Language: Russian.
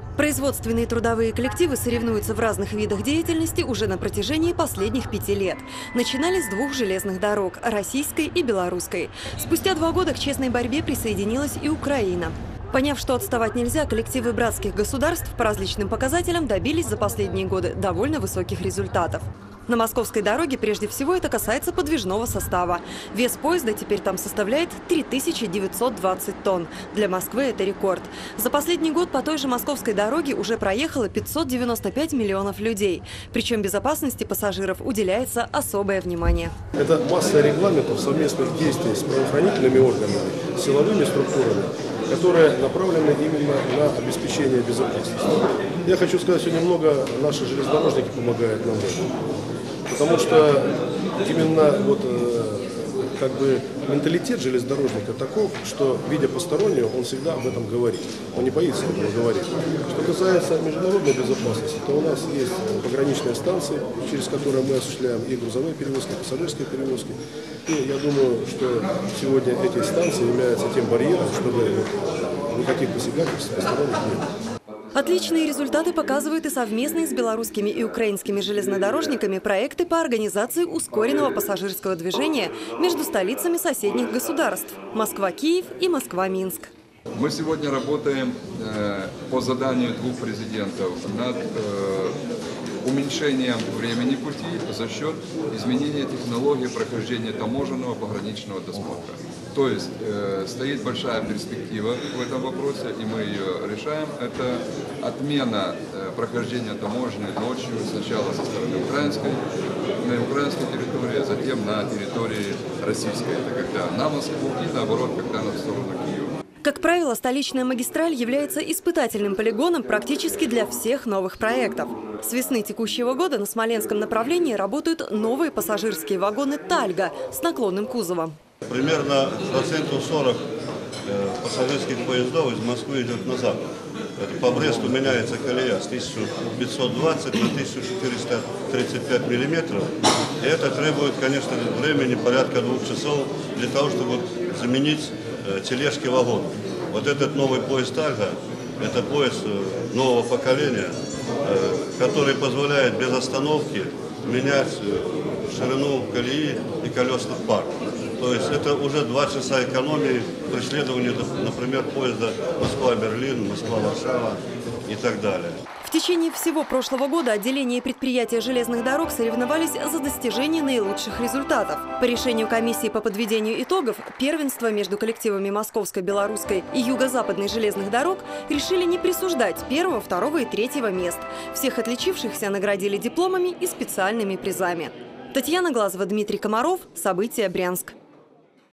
Производственные трудовые коллективы соревнуются в разных видах деятельности уже на протяжении последних 5 лет. Начинали с 2 железных дорог – российской и белорусской. Спустя 2 года к честной борьбе присоединилась и Украина. Поняв, что отставать нельзя, коллективы братских государств по различным показателям добились за последние годы довольно высоких результатов. На московской дороге прежде всего это касается подвижного состава. Вес поезда теперь там составляет 3920 тонн. Для Москвы это рекорд. За последний год по той же московской дороге уже проехало 595 миллионов людей. Причем безопасности пассажиров уделяется особое внимание. Это масса регламентов совместных действий с правоохранительными органами, силовыми структурами, которые направлены именно на обеспечение безопасности. Я хочу сказать, сегодня много наши железнодорожники помогают нам в этом. Потому что именно менталитет железнодорожника таков, что, видя постороннего, он всегда об этом говорит. Он не боится этого говорить. Что касается международной безопасности, то у нас есть пограничные станции, через которые мы осуществляем и грузовые перевозки, и пассажирские перевозки. И я думаю, что сегодня эти станции являются тем барьером, чтобы никаких посягательств посторонних нет. Отличные результаты показывают и совместные с белорусскими и украинскими железнодорожниками проекты по организации ускоренного пассажирского движения между столицами соседних государств – Москва-Киев и Москва-Минск. Мы сегодня работаем по заданию 2 президентов над уменьшением времени пути за счет изменения технологии прохождения таможенного пограничного досмотра. То есть стоит большая перспектива в этом вопросе, и мы ее решаем. Это отмена прохождения таможни ночью сначала со стороны на украинской территории, а затем на территории российской. Это когда на Москву и наоборот, когда на сторону Киева. Как правило, столичная магистраль является испытательным полигоном практически для всех новых проектов. С весны текущего года на Смоленском направлении работают новые пассажирские вагоны «Тальга» с наклонным кузовом. Примерно 40% пассажирских поездов из Москвы идет на запад. По Бресту меняется колея с 1520 на 1435 миллиметров. И это требует, конечно, времени порядка 2 часов для того, чтобы заменить тележки вагон. Вот этот новый поезд «Тальга» – это поезд нового поколения, который позволяет без остановки менять ширину колеи и колесных пар. То есть это уже 2 часа экономии при следовании, например, поезда Москва-Берлин, Москва-Варшава и так далее. В течение всего прошлого года отделения и предприятия железных дорог соревновались за достижение наилучших результатов. По решению комиссии по подведению итогов, первенство между коллективами Московской, Белорусской и Юго-Западной железных дорог решили не присуждать 1-го, 2-го и 3-го мест. Всех отличившихся наградили дипломами и специальными призами. Татьяна Глазова, Дмитрий Комаров. События. Брянск.